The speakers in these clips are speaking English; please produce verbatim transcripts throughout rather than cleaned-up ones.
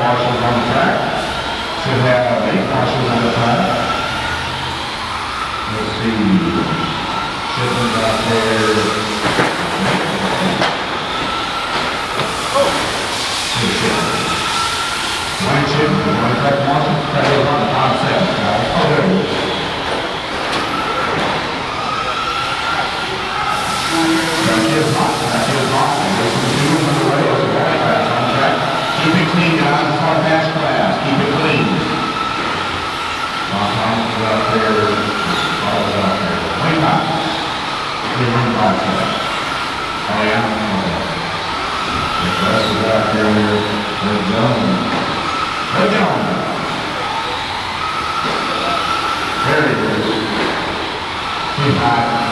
marshals on the track. Should have eight marshals on the track. Let's see. Shipman's out there. Oh. Good shipment. One shipment, one track marshal. Track goes on to five seven, guys. Oh, there we go. Traxxas not. Traxxas not. There's some two on the way. There's a bad pass on the track. Keep it clean, guys. It's our fast class. Keep it clean. Ron Thomas is out there. Paul is out there. twenty-five. Good run by today. Oh, yeah. The rest is out there. They're Jones. They're Jones. Very good. Too high.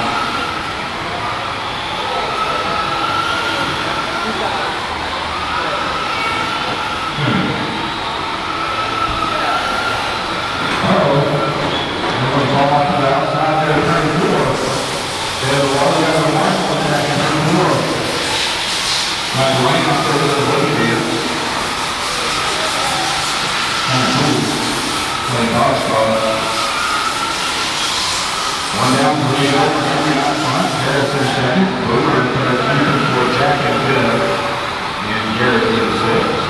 One down, three over, every out front. Harrison second. Boomer in third. For Jack and fifth. And Garrett in sixth.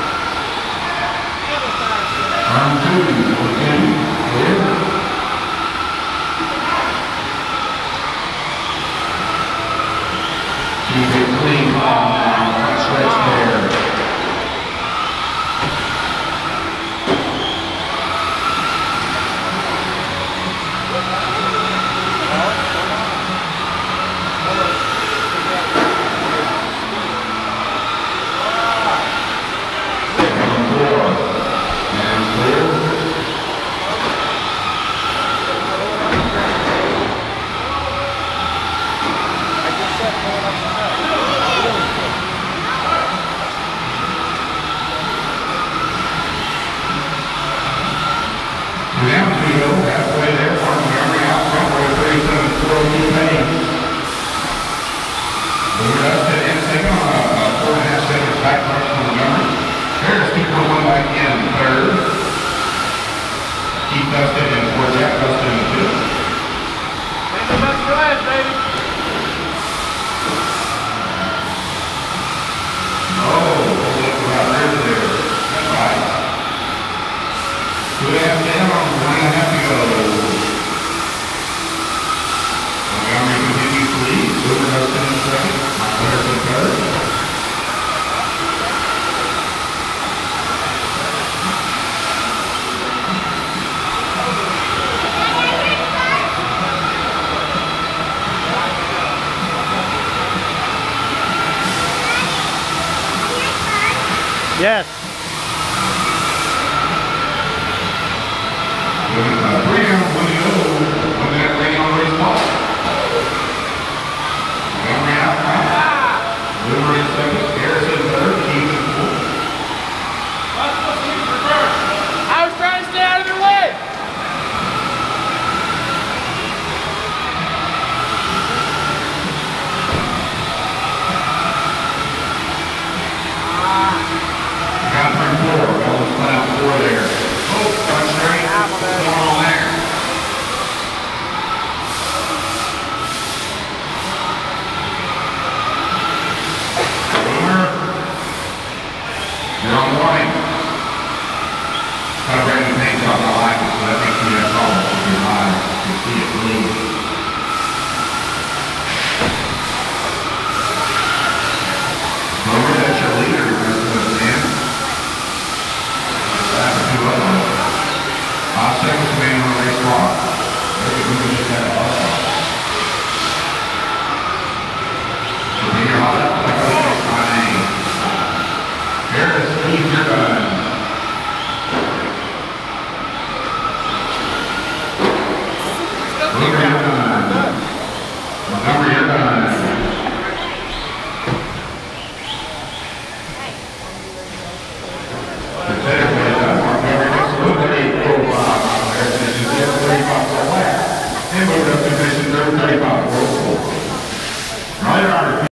Turn two. Again. Clear. Keep it clean on that stretch there. Halfway there, Montgomery out front with a thirty-seven four lead pace. Boomer Dustin in second on a four and a half second back mark from Montgomery. Harris keep going back in third. Keith Dustin and four Jack Dustin in fifth. Make the best class, baby. Oh, look right there there. That's right. Two and a half down, one and a half to go. Montgomery continues to lead. Boomer Dustin in second. Michael Harrison third. Yes. Three down, one to go. One minute ring on race ball. Montgomery out front. Boomer in second. Harrison third. Keith in fourth. I was trying to stay out of their way. Got turn four. Almost put out four there. Oh, front straight. What's going on there? Boomer. You're on the line. Kind of bring the paint on the line, so I think you have problems with your line. You see it bleed.